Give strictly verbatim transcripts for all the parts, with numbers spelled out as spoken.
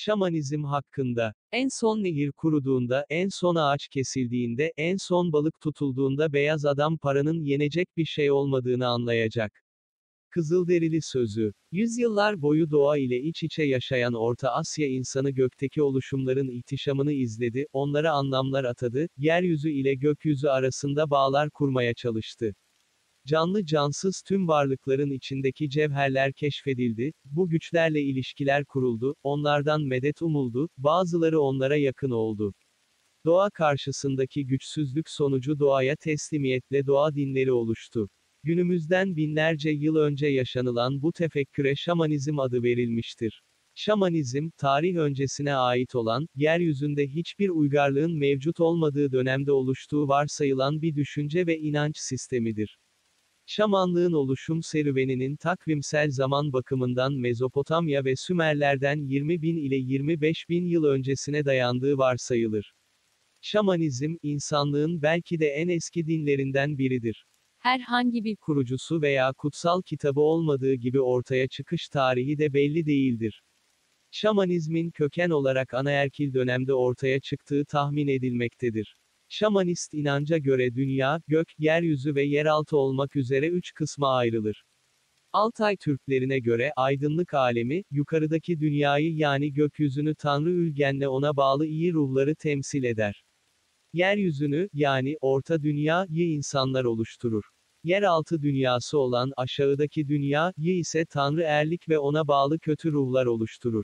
Şamanizm hakkında. En son nehir kuruduğunda, en son ağaç kesildiğinde, en son balık tutulduğunda beyaz adam paranın yenecek bir şey olmadığını anlayacak. Kızılderili sözü. Yüzyıllar boyu doğa ile iç içe yaşayan Orta Asya insanı gökteki oluşumların ihtişamını izledi, onlara anlamlar atadı, yeryüzü ile gökyüzü arasında bağlar kurmaya çalıştı. Canlı cansız tüm varlıkların içindeki cevherler keşfedildi, bu güçlerle ilişkiler kuruldu, onlardan medet umuldu, bazıları onlara yakın oldu. Doğa karşısındaki güçsüzlük sonucu doğaya teslimiyetle doğa dinleri oluştu. Günümüzden binlerce yıl önce yaşanılan bu tefekküre şamanizm adı verilmiştir. Şamanizm, tarih öncesine ait olan, yeryüzünde hiçbir uygarlığın mevcut olmadığı dönemde oluştuğu varsayılan bir düşünce ve inanç sistemidir. Şamanlığın oluşum serüveninin takvimsel zaman bakımından Mezopotamya ve Sümerlerden yirmi bin ile yirmi beş bin yıl öncesine dayandığı varsayılır. Şamanizm, insanlığın belki de en eski dinlerinden biridir. Herhangi bir kurucusu veya kutsal kitabı olmadığı gibi ortaya çıkış tarihi de belli değildir. Şamanizmin köken olarak anaerkil dönemde ortaya çıktığı tahmin edilmektedir. Şamanist inanca göre dünya, gök, yeryüzü ve yeraltı olmak üzere üç kısma ayrılır. Altay Türklerine göre aydınlık alemi, yukarıdaki dünyayı yani gökyüzünü Tanrı Ülgen'le ona bağlı iyi ruhları temsil eder. Yeryüzünü, yani orta dünyayı insanlar oluşturur. Yeraltı dünyası olan aşağıdaki dünyayı ise Tanrı Erlik ve ona bağlı kötü ruhlar oluşturur.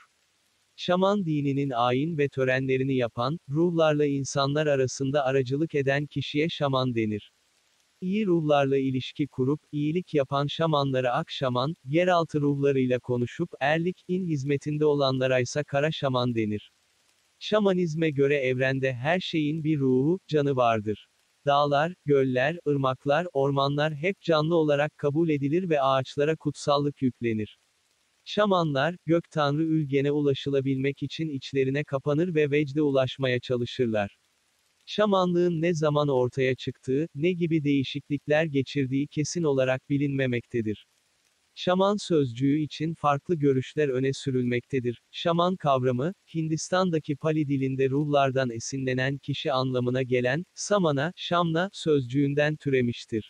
Şaman dininin ayin ve törenlerini yapan, ruhlarla insanlar arasında aracılık eden kişiye şaman denir. İyi ruhlarla ilişki kurup, iyilik yapan şamanlara ak şaman, yeraltı ruhlarıyla konuşup, erlik-in hizmetinde olanlara ise kara şaman denir. Şamanizme göre evrende her şeyin bir ruhu, canı vardır. Dağlar, göller, ırmaklar, ormanlar hep canlı olarak kabul edilir ve ağaçlara kutsallık yüklenir. Şamanlar, gök tanrı Ülgen'e ulaşılabilmek için içlerine kapanır ve vecde ulaşmaya çalışırlar. Şamanlığın ne zaman ortaya çıktığı, ne gibi değişiklikler geçirdiği kesin olarak bilinmemektedir. Şaman sözcüğü için farklı görüşler öne sürülmektedir. Şaman kavramı, Hindistan'daki Pali dilinde ruhlardan esinlenen kişi anlamına gelen, samana, şamna, sözcüğünden türemiştir.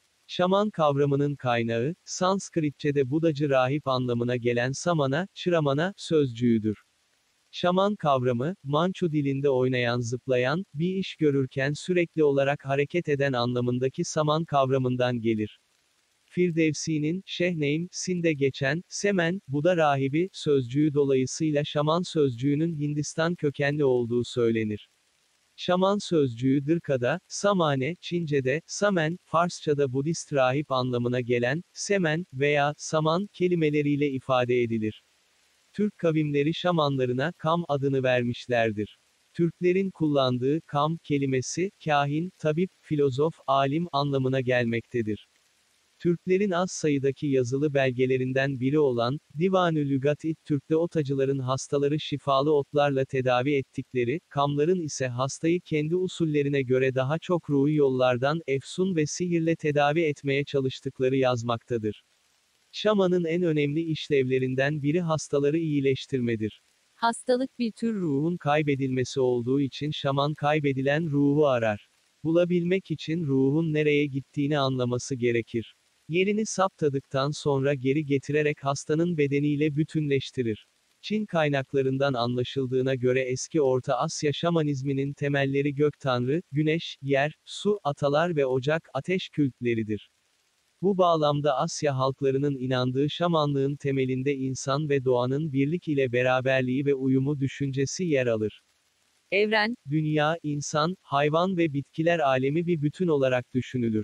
Şaman kavramının kaynağı, Sanskritçe'de Budacı rahip anlamına gelen samana, şramana, sözcüğüdür. Şaman kavramı, Mançu dilinde oynayan zıplayan, bir iş görürken sürekli olarak hareket eden anlamındaki saman kavramından gelir. Firdevsi'nin, Şehneym, Sinde geçen, Semen, Buda rahibi, sözcüğü dolayısıyla şaman sözcüğünün Hindistan kökenli olduğu söylenir. Şaman sözcüğü Dırka'da, Samane, Çince'de, Samen, Farsça'da Budist rahip anlamına gelen, Semen veya Saman kelimeleriyle ifade edilir. Türk kavimleri şamanlarına Kam adını vermişlerdir. Türklerin kullandığı Kam kelimesi, kahin, tabip, filozof, alim anlamına gelmektedir. Türklerin az sayıdaki yazılı belgelerinden biri olan, Divan-ı Lügat-i Türk'te otacıların hastaları şifalı otlarla tedavi ettikleri, kamların ise hastayı kendi usullerine göre daha çok ruhi yollardan, efsun ve sihirle tedavi etmeye çalıştıkları yazmaktadır. Şamanın en önemli işlevlerinden biri hastaları iyileştirmedir. Hastalık bir tür ruhun kaybedilmesi olduğu için şaman kaybedilen ruhu arar. Bulabilmek için ruhun nereye gittiğini anlaması gerekir. Yerini saptadıktan sonra geri getirerek hastanın bedeniyle bütünleştirir. Çin kaynaklarından anlaşıldığına göre eski Orta Asya şamanizminin temelleri gök tanrı, güneş, yer, su, atalar ve ocak, ateş kültleridir. Bu bağlamda Asya halklarının inandığı şamanlığın temelinde insan ve doğanın birlik ile beraberliği ve uyumu düşüncesi yer alır. Evren, dünya, insan, hayvan ve bitkiler alemi bir bütün olarak düşünülür.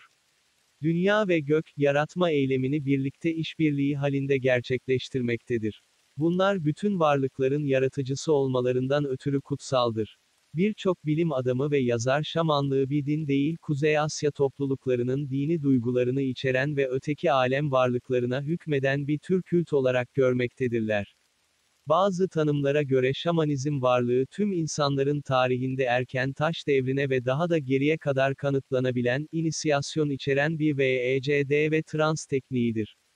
Dünya ve gök, yaratma eylemini birlikte işbirliği halinde gerçekleştirmektedir. Bunlar bütün varlıkların yaratıcısı olmalarından ötürü kutsaldır. Birçok bilim adamı ve yazar şamanlığı bir din değil Kuzey Asya topluluklarının dini duygularını içeren ve öteki alem varlıklarına hükmeden bir tür kült olarak görmektedirler. Bazı tanımlara göre şamanizm varlığı tüm insanların tarihinde erken taş devrine ve daha da geriye kadar kanıtlanabilen, inisiyasyon içeren bir V E C D ve trans tekniğidir.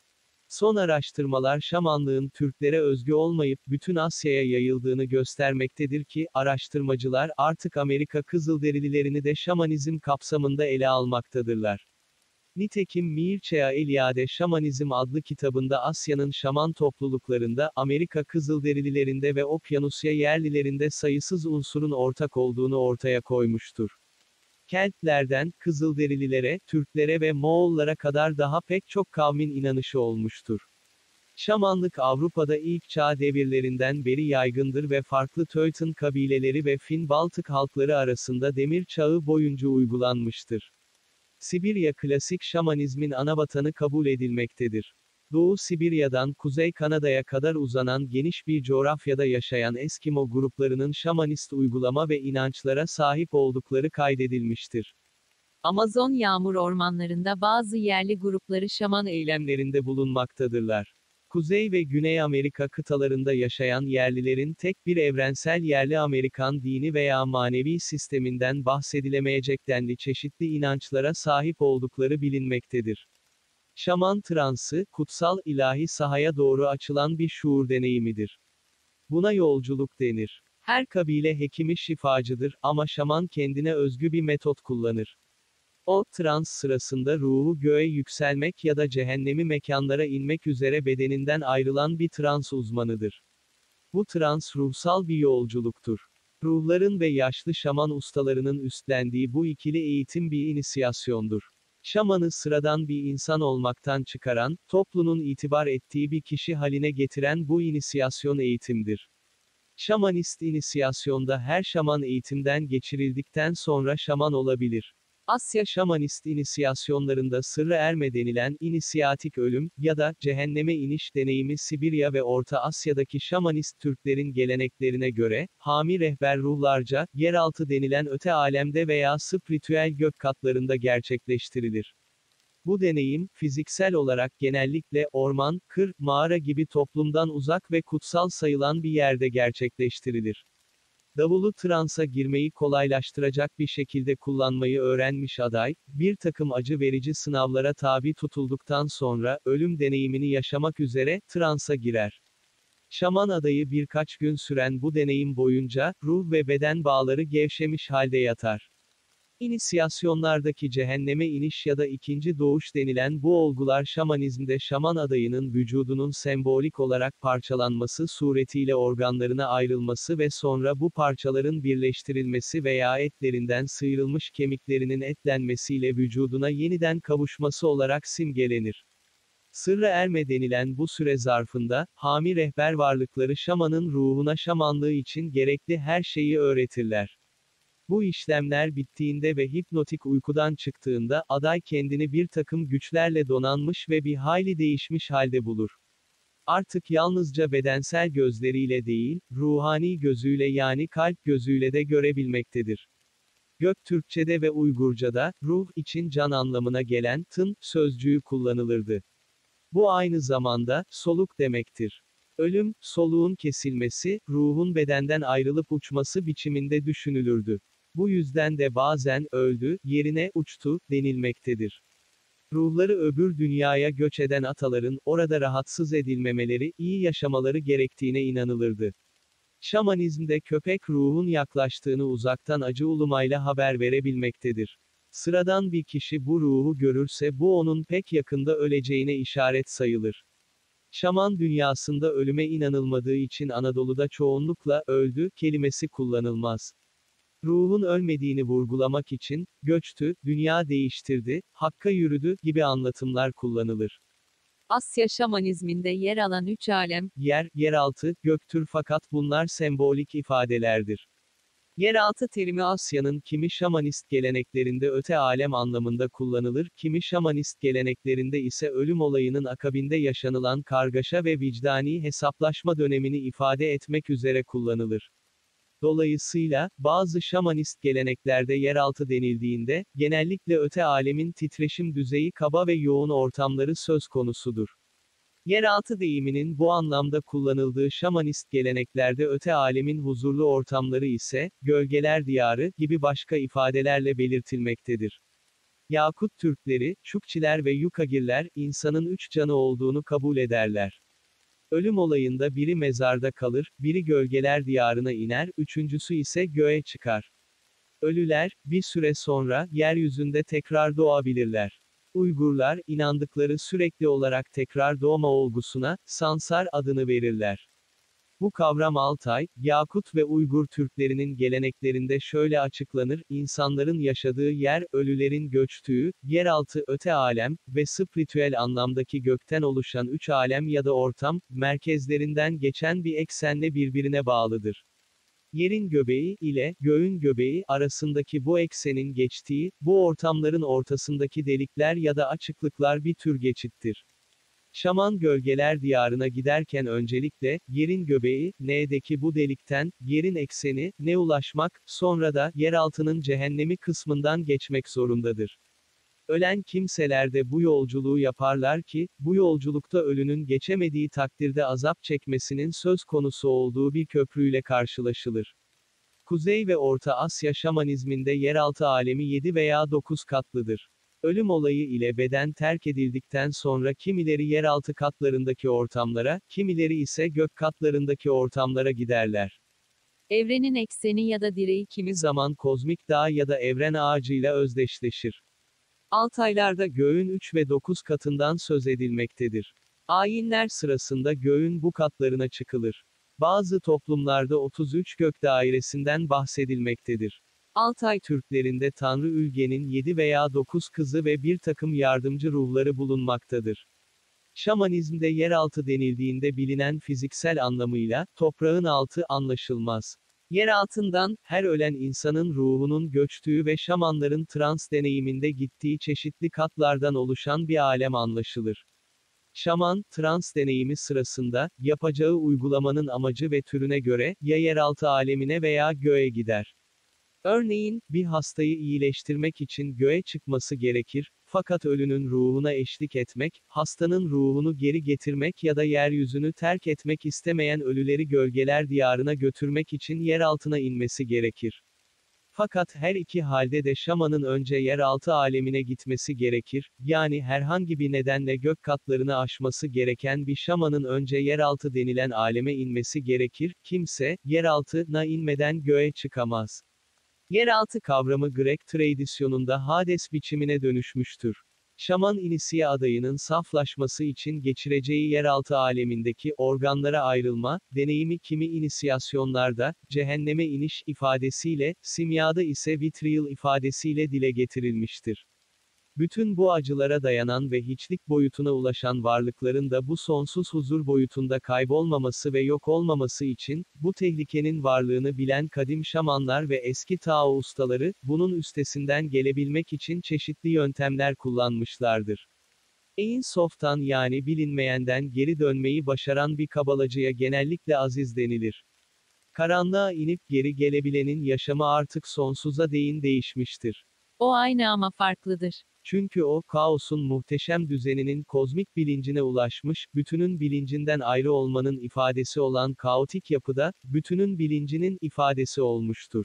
Son araştırmalar şamanlığın Türklere özgü olmayıp bütün Asya'ya yayıldığını göstermektedir ki, araştırmacılar artık Amerika Kızılderililerini de şamanizm kapsamında ele almaktadırlar. Nitekim Mircea Eliade Şamanizm adlı kitabında Asya'nın şaman topluluklarında, Amerika Kızılderililerinde ve Okyanusya yerlilerinde sayısız unsurun ortak olduğunu ortaya koymuştur. Keltlerden, Kızılderililere, Türklere ve Moğollara kadar daha pek çok kavmin inanışı olmuştur. Şamanlık Avrupa'da ilk çağ devirlerinden beri yaygındır ve farklı Teuton kabileleri ve Fin-Baltık halkları arasında demir çağı boyunca uygulanmıştır. Sibirya klasik şamanizmin anavatanı kabul edilmektedir. Doğu Sibirya'dan Kuzey Kanada'ya kadar uzanan geniş bir coğrafyada yaşayan Eskimo gruplarının şamanist uygulama ve inançlara sahip oldukları kaydedilmiştir. Amazon yağmur ormanlarında bazı yerli grupları şaman eylemlerinde bulunmaktadırlar. Kuzey ve Güney Amerika kıtalarında yaşayan yerlilerin tek bir evrensel yerli Amerikan dini veya manevi sisteminden bahsedilemeyecek denli çeşitli inançlara sahip oldukları bilinmektedir. Şaman transı, kutsal, ilahi sahaya doğru açılan bir şuur deneyimidir. Buna yolculuk denir. Her kabile hekimi şifacıdır ama şaman kendine özgü bir metot kullanır. O, trans sırasında ruhu göğe yükselmek ya da cehennemi mekanlara inmek üzere bedeninden ayrılan bir trans uzmanıdır. Bu trans ruhsal bir yolculuktur. Ruhların ve yaşlı şaman ustalarının üstlendiği bu ikili eğitim bir inisiyasyondur. Şamanı sıradan bir insan olmaktan çıkaran, toplumun itibar ettiği bir kişi haline getiren bu inisiyasyon eğitimdir. Şamanist inisiyasyonda her şaman eğitimden geçirildikten sonra şaman olabilir. Asya şamanist inisiyasyonlarında sırrı erme denilen inisiyatik ölüm ya da cehenneme iniş deneyimi Sibirya ve Orta Asya'daki şamanist Türklerin geleneklerine göre, hami rehber ruhlarca, yeraltı denilen öte alemde veya spiritüel gök katlarında gerçekleştirilir. Bu deneyim, fiziksel olarak genellikle orman, kır, mağara gibi toplumdan uzak ve kutsal sayılan bir yerde gerçekleştirilir. Davulu transa girmeyi kolaylaştıracak bir şekilde kullanmayı öğrenmiş aday, bir takım acı verici sınavlara tabi tutulduktan sonra, ölüm deneyimini yaşamak üzere, transa girer. Şaman adayı birkaç gün süren bu deneyim boyunca, ruh ve beden bağları gevşemiş halde yatar. İnisiyasyonlardaki cehenneme iniş ya da ikinci doğuş denilen bu olgular şamanizmde şaman adayının vücudunun sembolik olarak parçalanması suretiyle organlarına ayrılması ve sonra bu parçaların birleştirilmesi veya etlerinden sıyrılmış kemiklerinin etlenmesiyle vücuduna yeniden kavuşması olarak simgelenir. Sırrı erme denilen bu süre zarfında, hami rehber varlıkları şamanın ruhuna şamanlığı için gerekli her şeyi öğretirler. Bu işlemler bittiğinde ve hipnotik uykudan çıktığında, aday kendini bir takım güçlerle donanmış ve bir hayli değişmiş halde bulur. Artık yalnızca bedensel gözleriyle değil, ruhani gözüyle yani kalp gözüyle de görebilmektedir. Göktürkçe'de ve Uygurca'da, ruh için can anlamına gelen, tın, sözcüğü kullanılırdı. Bu aynı zamanda, soluk demektir. Ölüm, soluğun kesilmesi, ruhun bedenden ayrılıp uçması biçiminde düşünülürdü. Bu yüzden de bazen, öldü, yerine, uçtu, denilmektedir. Ruhları öbür dünyaya göç eden ataların, orada rahatsız edilmemeleri, iyi yaşamaları gerektiğine inanılırdı. Şamanizmde köpek ruhun yaklaştığını uzaktan acı ulumayla haber verebilmektedir. Sıradan bir kişi bu ruhu görürse bu onun pek yakında öleceğine işaret sayılır. Şaman dünyasında ölüme inanılmadığı için Anadolu'da çoğunlukla öldü kelimesi kullanılmaz. Ruhun ölmediğini vurgulamak için göçtü, dünya değiştirdi, hakka yürüdü gibi anlatımlar kullanılır. Asya şamanizminde yer alan üç alem, yer, yeraltı, göktür fakat bunlar sembolik ifadelerdir. Yeraltı terimi Asya'nın kimi şamanist geleneklerinde öte alem anlamında kullanılır, kimi şamanist geleneklerinde ise ölüm olayının akabinde yaşanılan kargaşa ve vicdani hesaplaşma dönemini ifade etmek üzere kullanılır. Dolayısıyla, bazı şamanist geleneklerde yeraltı denildiğinde, genellikle öte alemin titreşim düzeyi kaba ve yoğun ortamları söz konusudur. Yeraltı deyiminin bu anlamda kullanıldığı şamanist geleneklerde öte alemin huzurlu ortamları ise, gölgeler diyarı, gibi başka ifadelerle belirtilmektedir. Yakut Türkleri, Çukçiler ve Yukagirler, insanın üç canı olduğunu kabul ederler. Ölüm olayında biri mezarda kalır, biri gölgeler diyarına iner, üçüncüsü ise göğe çıkar. Ölüler, bir süre sonra, yeryüzünde tekrar doğabilirler. Uygurlar, inandıkları sürekli olarak tekrar doğma olgusuna, sansar adını verirler. Bu kavram Altay, Yakut ve Uygur Türklerinin geleneklerinde şöyle açıklanır: insanların yaşadığı yer, ölülerin göçtüğü, yeraltı, öte alem ve spiritüel anlamdaki gökten oluşan üç alem ya da ortam, merkezlerinden geçen bir eksenle birbirine bağlıdır. Yerin göbeği ile göğün göbeği arasındaki bu eksenin geçtiği, bu ortamların ortasındaki delikler ya da açıklıklar bir tür geçittir. Şaman gölgeler diyarına giderken öncelikle, yerin göbeği, N'deki bu delikten, yerin ekseni, ne ulaşmak, sonra da, yeraltının cehennemi kısmından geçmek zorundadır. Ölen kimseler de bu yolculuğu yaparlar ki, bu yolculukta ölünün geçemediği takdirde azap çekmesinin söz konusu olduğu bir köprüyle karşılaşılır. Kuzey ve Orta Asya şamanizminde yeraltı alemi yedi veya dokuz katlıdır. Ölüm olayı ile beden terk edildikten sonra kimileri yeraltı katlarındaki ortamlara, kimileri ise gök katlarındaki ortamlara giderler. Evrenin ekseni ya da direği kimi Kimi zaman kozmik dağ ya da evren ağacıyla özdeşleşir. Altaylarda göğün üç ve dokuz katından söz edilmektedir. Ayinler sırasında göğün bu katlarına çıkılır. Bazı toplumlarda otuz üç gök dairesinden bahsedilmektedir. Altay Türklerinde Tanrı Ülge'nin yedi veya dokuz kızı ve bir takım yardımcı ruhları bulunmaktadır. Şamanizmde yeraltı denildiğinde bilinen fiziksel anlamıyla, toprağın altı anlaşılmaz. Yer altından, her ölen insanın ruhunun göçtüğü ve şamanların trans deneyiminde gittiği çeşitli katlardan oluşan bir alem anlaşılır. Şaman, trans deneyimi sırasında, yapacağı uygulamanın amacı ve türüne göre, ya yeraltı alemine veya göğe gider. Örneğin, bir hastayı iyileştirmek için göğe çıkması gerekir, fakat ölünün ruhuna eşlik etmek, hastanın ruhunu geri getirmek ya da yeryüzünü terk etmek istemeyen ölüleri gölgeler diyarına götürmek için yeraltına inmesi gerekir. Fakat her iki halde de şamanın önce yeraltı alemine gitmesi gerekir, yani herhangi bir nedenle gök katlarını aşması gereken bir şamanın önce yeraltı denilen aleme inmesi gerekir, kimse, yeraltına inmeden göğe çıkamaz. Yeraltı kavramı Grek tradisyonunda Hades biçimine dönüşmüştür. Şaman inisiye adayının saflaşması için geçireceği yeraltı alemindeki organlara ayrılma, deneyimi kimi inisiyasyonlarda, cehenneme iniş ifadesiyle, simyada ise vitriol ifadesiyle dile getirilmiştir. Bütün bu acılara dayanan ve hiçlik boyutuna ulaşan varlıkların da bu sonsuz huzur boyutunda kaybolmaması ve yok olmaması için, bu tehlikenin varlığını bilen kadim şamanlar ve eski Tao ustaları, bunun üstesinden gelebilmek için çeşitli yöntemler kullanmışlardır. Ein Sof'tan yani bilinmeyenden geri dönmeyi başaran bir kabalacıya genellikle aziz denilir. Karanlığa inip geri gelebilenin yaşamı artık sonsuza değin değişmiştir. o aynı ama farklıdır. Çünkü o, kaosun muhteşem düzeninin kozmik bilincine ulaşmış, bütünün bilincinden ayrı olmanın ifadesi olan kaotik yapıda, bütünün bilincinin ifadesi olmuştur.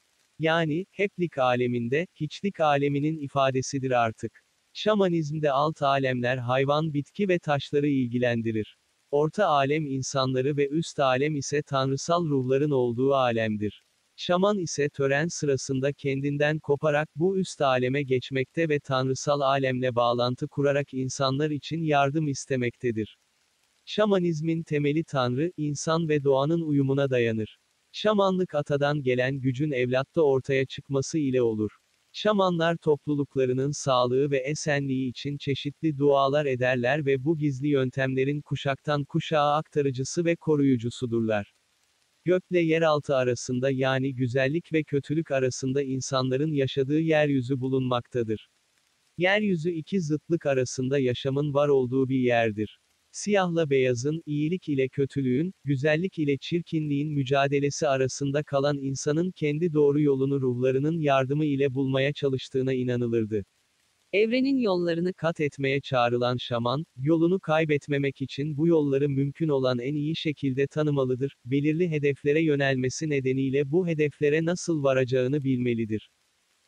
Yani, heplik aleminde, hiçlik aleminin ifadesidir artık. Şamanizmde alt alemler hayvan, bitki ve taşları ilgilendirir. Orta alem insanları ve üst alem ise tanrısal ruhların olduğu alemdir. Şaman ise tören sırasında kendinden koparak bu üst aleme geçmekte ve tanrısal alemle bağlantı kurarak insanlar için yardım istemektedir. Şamanizmin temeli Tanrı, insan ve doğanın uyumuna dayanır. Şamanlık atadan gelen gücün evlatta ortaya çıkması ile olur. Şamanlar topluluklarının sağlığı ve esenliği için çeşitli dualar ederler ve bu gizli yöntemlerin kuşaktan kuşağa aktarıcısı ve koruyucusudurlar. Gökle yeraltı arasında yani güzellik ve kötülük arasında insanların yaşadığı yeryüzü bulunmaktadır. Yeryüzü iki zıtlık arasında yaşamın var olduğu bir yerdir. Siyahla beyazın, iyilik ile kötülüğün, güzellik ile çirkinliğin mücadelesi arasında kalan insanın kendi doğru yolunu ruhlarının yardımı ile bulmaya çalıştığına inanılırdı. Evrenin yollarını kat etmeye çağrılan şaman, yolunu kaybetmemek için bu yolları mümkün olan en iyi şekilde tanımalıdır, belirli hedeflere yönelmesi nedeniyle bu hedeflere nasıl varacağını bilmelidir.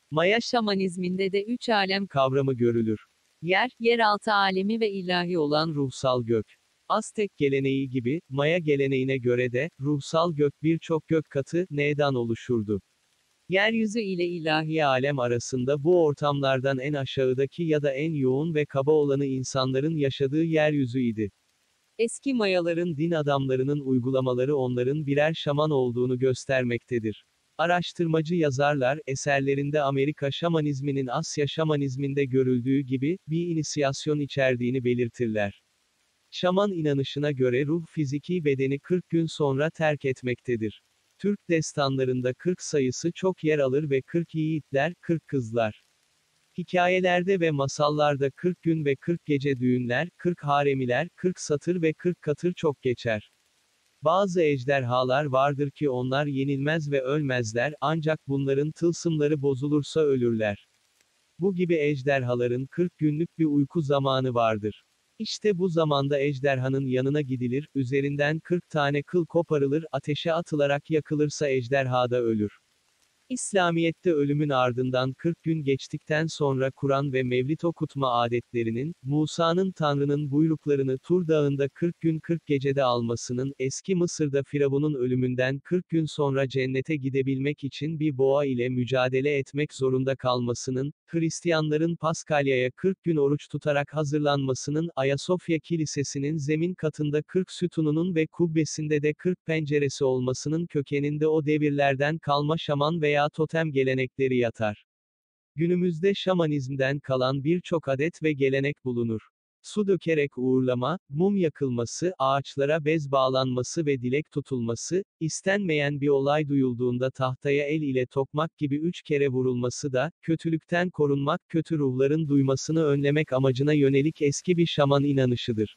Maya şamanizminde de üç alem kavramı görülür. yer, yeraltı alemi ve ilahi olan Olan ruhsal gök. Aztek geleneği gibi, Maya geleneğine göre de, ruhsal gök birçok gök katı, neden oluşurdu. yeryüzü ile ilahi İlahi alem arasında bu ortamlardan en aşağıdaki ya da en yoğun ve kaba olanı insanların yaşadığı yeryüzü idi. eski Mayaların Din adamlarının uygulamaları onların birer şaman olduğunu göstermektedir. Araştırmacı yazarlar, eserlerinde Amerika şamanizminin Asya şamanizminde görüldüğü gibi, bir inisiyasyon içerdiğini belirtirler. Şaman inanışına göre ruh fiziki bedeni kırk gün sonra terk etmektedir. Türk destanlarında kırk sayısı çok yer alır ve kırk yiğitler, kırk kızlar. Hikayelerde ve masallarda kırk gün ve kırk gece düğünler, kırk haremiler, kırk satır ve kırk katır çok geçer. Bazı ejderhalar vardır ki onlar yenilmez ve ölmezler, ancak bunların tılsımları bozulursa ölürler. Bu gibi ejderhaların kırk günlük bir uyku zamanı vardır. İşte bu zamanda ejderhanın yanına gidilir, üzerinden kırk tane kıl koparılır, ateşe atılarak yakılırsa ejderha da ölür. İslamiyet'te ölümün ardından kırk gün geçtikten sonra Kur'an ve Mevlid okutma adetlerinin, Musa'nın Tanrı'nın buyruklarını Tur Dağı'nda kırk gün kırk gecede almasının, eski Mısır'da Firavun'un ölümünden kırk gün sonra cennete gidebilmek için bir boğa ile mücadele etmek zorunda kalmasının, Hristiyanların Paskalya'ya kırk gün oruç tutarak hazırlanmasının, Ayasofya Kilisesi'nin zemin katında kırk sütununun ve kubbesinde de kırk penceresi olmasının kökeninde o devirlerden kalma şaman veya totem gelenekleri yatar. Günümüzde şamanizmden kalan birçok adet ve gelenek bulunur. Su dökerek uğurlama, mum yakılması, ağaçlara bez bağlanması ve dilek tutulması, istenmeyen bir olay duyulduğunda tahtaya el ile tokmak gibi üç kere vurulması da, kötülükten korunmak, kötü ruhların duymasını önlemek amacına yönelik eski bir şaman inanışıdır.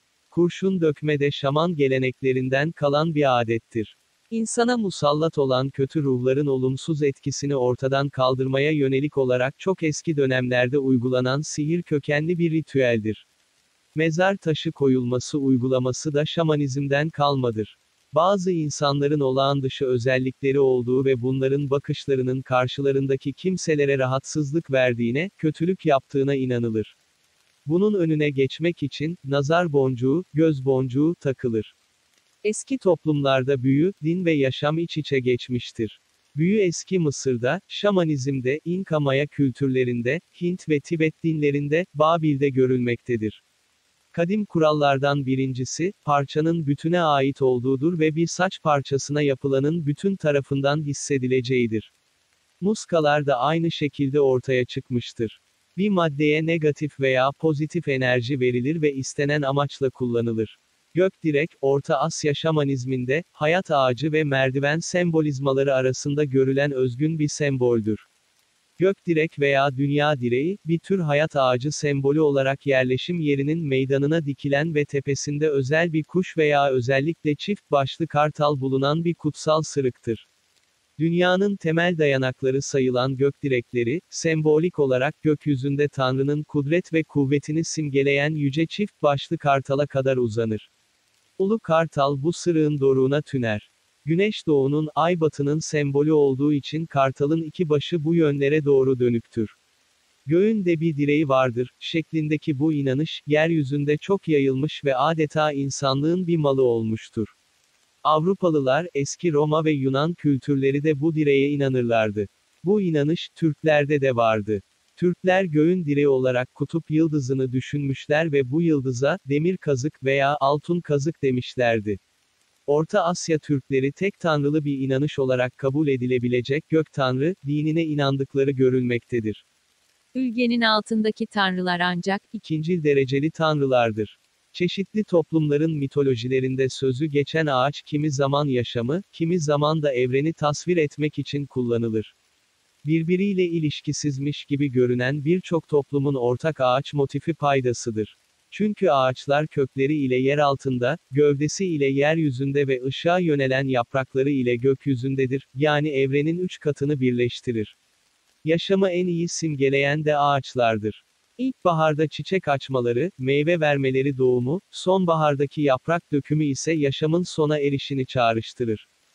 Kurşun dökme de şaman geleneklerinden kalan bir adettir. İnsana musallat olan kötü ruhların olumsuz etkisini ortadan kaldırmaya yönelik olarak çok eski dönemlerde uygulanan sihir kökenli bir ritüeldir. Mezar taşı koyulması uygulaması da şamanizmden kalmadır. Bazı insanların olağan dışı özellikleri olduğu ve bunların bakışlarının karşılarındaki kimselere rahatsızlık verdiğine, kötülük yaptığına inanılır. Bunun önüne geçmek için, nazar boncuğu, göz boncuğu takılır. Eski toplumlarda büyü, din ve yaşam iç içe geçmiştir. Büyü eski Mısır'da, şamanizmde, İnka Maya kültürlerinde, Hint ve Tibet dinlerinde, Babil'de görülmektedir. Kadim kurallardan birincisi, parçanın bütüne ait olduğudur ve bir saç parçasına yapılanın bütün tarafından hissedileceğidir. Muskalar da aynı şekilde ortaya çıkmıştır. Bir maddeye negatif veya pozitif enerji verilir ve istenen amaçla kullanılır. Gökdirek, Orta Asya şamanizminde, hayat ağacı ve merdiven sembolizmaları arasında görülen özgün bir semboldür. Gökdirek veya dünya direği, bir tür hayat ağacı sembolü olarak yerleşim yerinin meydanına dikilen ve tepesinde özel bir kuş veya özellikle çift başlı kartal bulunan bir kutsal sırıktır. Dünyanın temel dayanakları sayılan gökdirekleri, sembolik olarak gökyüzünde Tanrı'nın kudret ve kuvvetini simgeleyen yüce çift başlı kartala kadar uzanır. Ulu kartal bu sırığın doruğuna tüner. Güneş doğunun, ay batının sembolü olduğu için kartalın iki başı bu yönlere doğru dönüktür. Göğün de bir direği vardır, şeklindeki bu inanış, yeryüzünde çok yayılmış ve adeta insanlığın bir malı olmuştur. Avrupalılar, eski Roma ve Yunan kültürleri de bu direğe inanırlardı. Bu inanış, Türklerde de vardı. Türkler göğün direği olarak kutup yıldızını düşünmüşler ve bu yıldıza, demir kazık veya altın kazık demişlerdi. Orta Asya Türkleri tek tanrılı bir inanış olarak kabul edilebilecek gök tanrı, dinine inandıkları görülmektedir. ülgenin altındaki tanrılar ancak İkincil dereceli tanrılardır. Çeşitli toplumların mitolojilerinde sözü geçen ağaç kimi zaman yaşamı, kimi zaman da evreni tasvir etmek için kullanılır. Birbiriyle ilişkisizmiş gibi görünen birçok toplumun ortak ağaç motifi paydasıdır. Çünkü ağaçlar kökleri ile yer altında, gövdesi ile yeryüzünde ve ışığa yönelen yaprakları ile gökyüzündedir, yani evrenin üç katını birleştirir. Yaşamı en iyi simgeleyen de ağaçlardır. İlkbaharda çiçek açmaları, meyve vermeleri doğumu, sonbahardaki yaprak dökümü ise yaşamın sona erişini çağrıştırır.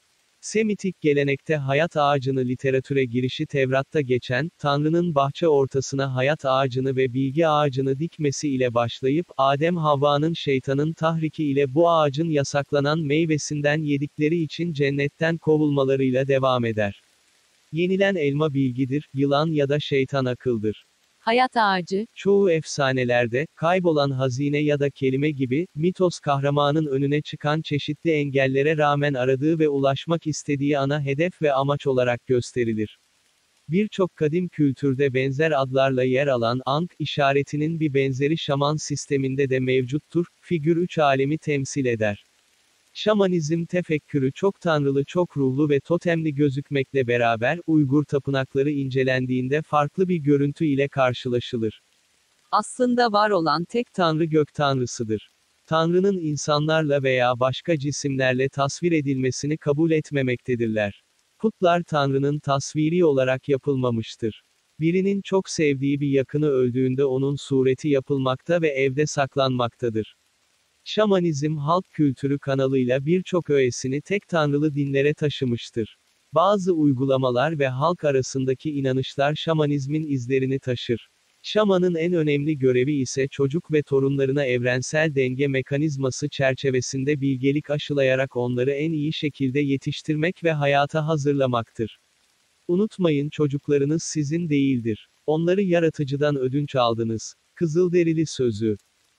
Semitik gelenekte hayat ağacını literatüre girişi Tevrat'ta geçen, Tanrı'nın bahçe ortasına hayat ağacını ve bilgi ağacını dikmesi ile başlayıp, Adem Havva'nın şeytanın tahriki ile bu ağacın yasaklanan meyvesinden yedikleri için cennetten kovulmalarıyla devam eder. Yenilen elma bilgidir, yılan ya da şeytan akıldır. Hayat ağacı, Çoğu efsanelerde, kaybolan hazine ya da kelime gibi, mitos kahramanın önüne çıkan çeşitli engellere rağmen aradığı ve ulaşmak istediği ana hedef ve amaç olarak gösterilir. Birçok kadim kültürde benzer adlarla yer alan Ankh işaretinin bir benzeri şaman sisteminde de mevcuttur, figür üç alemi temsil eder. Şamanizm tefekkürü çok tanrılı, çok ruhlu ve totemli gözükmekle beraber, Uygur tapınakları incelendiğinde farklı bir görüntü ile karşılaşılır. aslında var olan tek Tanrı gök tanrısıdır. Tanrının insanlarla veya başka cisimlerle tasvir edilmesini kabul etmemektedirler. Putlar Tanrı'nın tasviri olarak yapılmamıştır. Birinin çok sevdiği bir yakını öldüğünde onun sureti yapılmakta ve evde saklanmaktadır. Şamanizm halk kültürü kanalıyla birçok öğesini tek tanrılı dinlere taşımıştır. Bazı uygulamalar ve halk arasındaki inanışlar şamanizmin izlerini taşır. Şamanın en önemli görevi ise çocuk ve torunlarına evrensel denge mekanizması çerçevesinde bilgelik aşılayarak onları en iyi şekilde yetiştirmek ve hayata hazırlamaktır. Unutmayın, çocuklarınız sizin değildir. Onları yaratıcıdan ödünç aldınız. Kızılderili sözü.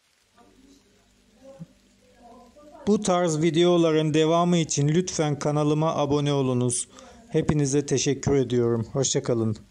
Bu tarz videoların devamı için lütfen kanalıma abone olunuz. Hepinize teşekkür ediyorum. Hoşça kalın.